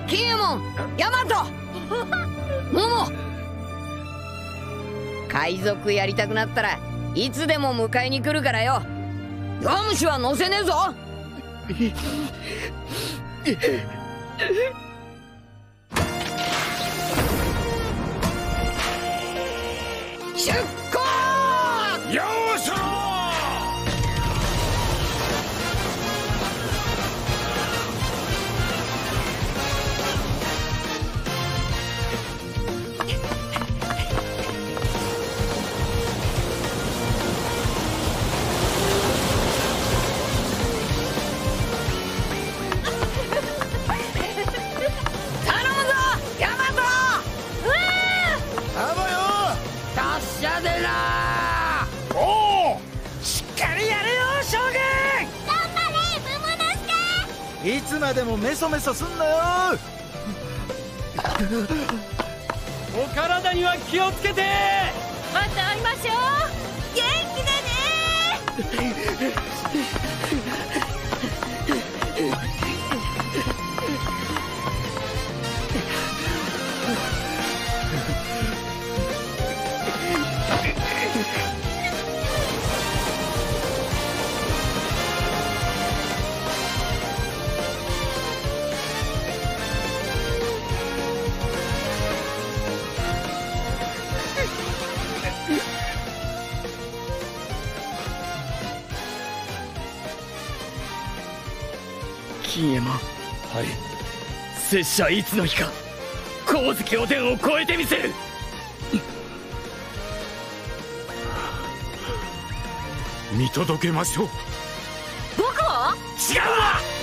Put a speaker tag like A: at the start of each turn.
A: 金右衛門、大和、桃。海賊やりたくなったらいつでも迎えに来るからよ。弱虫は乗せねえぞ。出航！
B: よーしょー！
C: いつまでもメソメソすんなよ。
D: お体には気をつけて。
E: また会いましょう。元気でね。
D: 金右衛門。はい。拙者いつの日か光月おでんを超えてみせる。
B: 見届けましょう。
E: 僕は？
D: 違うわ。